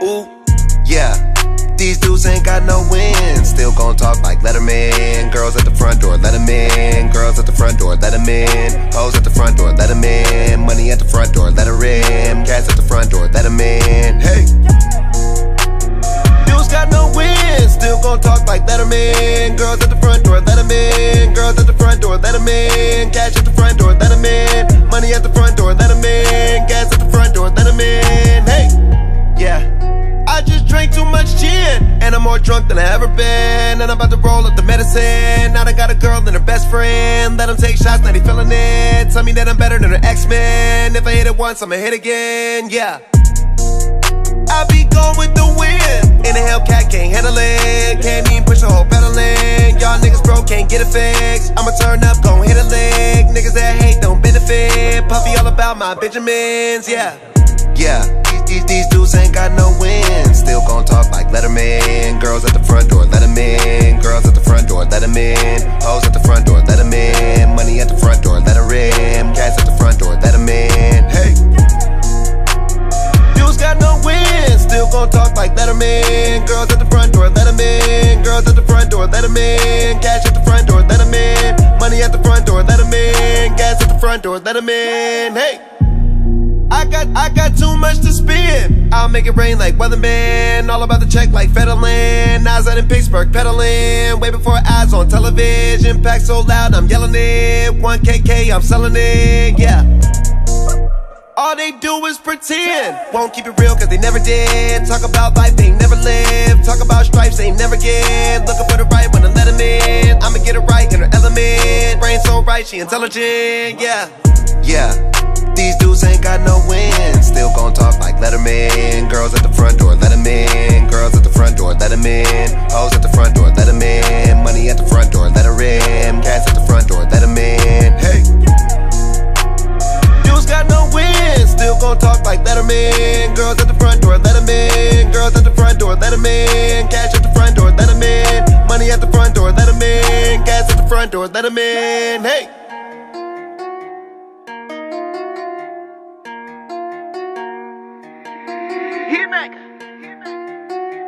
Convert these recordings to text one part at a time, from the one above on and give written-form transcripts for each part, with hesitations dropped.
Ooh, yeah. These dudes ain't got no wins. Still gon' talk like let 'em in. Girls at the front door, let 'em in. Girls at the front door, let 'em in. Hoes at the front door, let 'em in. Money at the front door, let her in. Cats at the front door, let 'em in. Hey. Dudes got no wins. Still gon' talk like let 'em in. Girls at the front door, let 'em in. Girls at the front door, let 'em in. Cash at the front door, let 'em in. Money at the front door, let 'em in. Gas at the front door, let 'em in. Hey. Yeah. I just drank too much gin, and I'm more drunk than I ever been. And I'm about to roll up the medicine. Now I got a girl and her best friend. Let them take shots, now they feeling it. Tell me that I'm better than her X-Men. If I hit it once, I'ma hit again, yeah. I be going with the wind. In a Hellcat, can't handle it. Can't even push a whole pedal in. Y'all niggas broke, can't get a fix. I'ma turn up, gon' hit a lick. Niggas that hate don't benefit. Puffy all about my Benjamins, yeah. Yeah, these dudes ain't got no wins. Still gon' talk like let 'em in. Girls at the front door, let 'em in. Girls at the front door, let 'em in. Hoes at the front door, let 'em in. Money at the front door, let her in. Cats at the front door, let 'em in. Hey. Dudes got no wins. Still gon' talk like let 'em in. Girls at the front door, let 'em in. Girls at the front door, let 'em in. Cash at the front door, let 'em in. Money at the front door, let 'em in. Gas at the front door, let 'em in. Hey. I got too much to spend. I'll make it rain like weatherman. All about the check like Federland. Eyes out in Pittsburgh pedaling. Way before eyes on television. Pack so loud I'm yelling it. 1KK I'm selling it, yeah. All they do is pretend. Won't keep it real cause they never did. Talk about life they never lived. Talk about stripes they never get. Looking for the right one to let 'em in. I'ma get it right in her element. Brain so right, she intelligent, yeah. Yeah. These dudes ain't got no wins. Still gon' talk like let 'em in. Girls at the front door, let 'em in. Girls at the front door, let 'em in. Hoes at the front door, let 'em in. Money at the front door, let her in. Cats at the front door, let 'em in. Hey. Dudes got no wins. Still gon' talk like let 'em in. Girls at the front door, let 'em in. Girls at the front door, let 'em in. Cash at the front door, let 'em in. Money at the front door, let 'em in. Gas at the front door, let 'em in. Hey.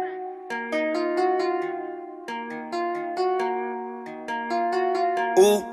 Ooh.